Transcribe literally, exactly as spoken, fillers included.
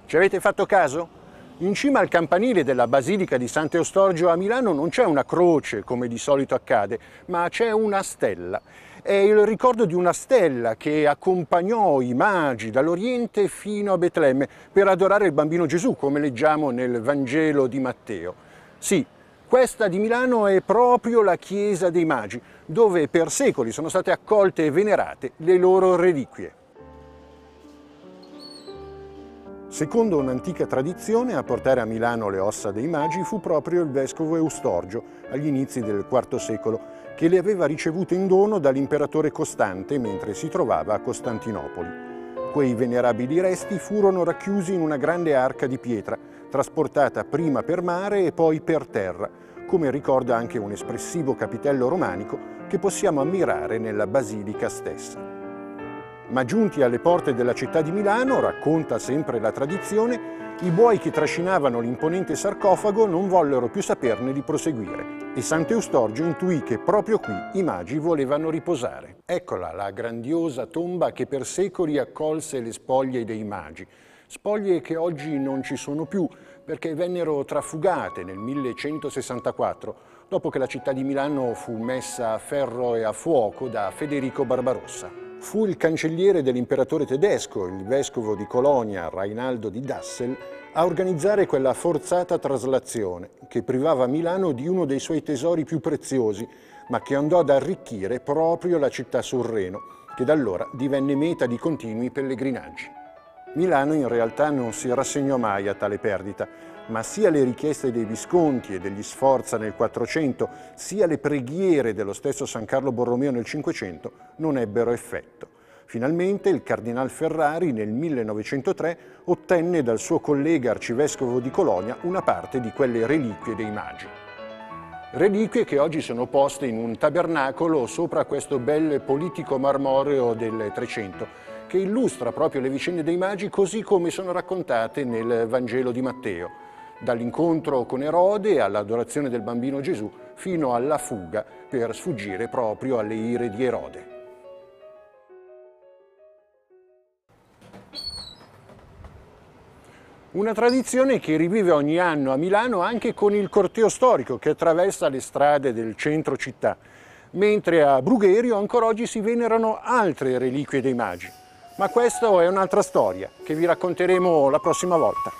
Ci avete fatto caso? In cima al campanile della Basilica di Sant'Eustorgio a Milano non c'è una croce, come di solito accade, ma c'è una stella. È il ricordo di una stella che accompagnò i magi dall'Oriente fino a Betlemme per adorare il bambino Gesù, come leggiamo nel Vangelo di Matteo. Sì, questa di Milano è proprio la Chiesa dei Magi, dove per secoli sono state accolte e venerate le loro reliquie. Secondo un'antica tradizione, a portare a Milano le ossa dei Magi fu proprio il vescovo Eustorgio, agli inizi del quarto secolo, che le aveva ricevute in dono dall'imperatore Costante mentre si trovava a Costantinopoli. Quei venerabili resti furono racchiusi in una grande arca di pietra, trasportata prima per mare e poi per terra, come ricorda anche un espressivo capitello romanico che possiamo ammirare nella basilica stessa. Ma giunti alle porte della città di Milano, racconta sempre la tradizione, i buoi che trascinavano l'imponente sarcofago non vollero più saperne di proseguire e Sant'Eustorgio intuì che proprio qui i magi volevano riposare. Eccola la grandiosa tomba che per secoli accolse le spoglie dei magi, spoglie che oggi non ci sono più perché vennero trafugate nel millecentosessantaquattro, dopo che la città di Milano fu messa a ferro e a fuoco da Federico Barbarossa. Fu il cancelliere dell'imperatore tedesco, il vescovo di Colonia, Rainaldo di Dassel, a organizzare quella forzata traslazione che privava Milano di uno dei suoi tesori più preziosi, ma che andò ad arricchire proprio la città sul Reno, che da allora divenne meta di continui pellegrinaggi. Milano in realtà non si rassegnò mai a tale perdita, ma sia le richieste dei Visconti e degli Sforza nel quattrocento, sia le preghiere dello stesso San Carlo Borromeo nel cinquecento non ebbero effetto. Finalmente il cardinal Ferrari nel millenovecentotre ottenne dal suo collega arcivescovo di Colonia una parte di quelle reliquie dei magi. Reliquie che oggi sono poste in un tabernacolo sopra questo bel politico marmoreo del Trecento, che illustra proprio le vicende dei magi così come sono raccontate nel Vangelo di Matteo, dall'incontro con Erode all'adorazione del bambino Gesù fino alla fuga per sfuggire proprio alle ire di Erode. Una tradizione che rivive ogni anno a Milano anche con il corteo storico che attraversa le strade del centro città, mentre a Brugherio ancora oggi si venerano altre reliquie dei magi. Ma questa è un'altra storia che vi racconteremo la prossima volta.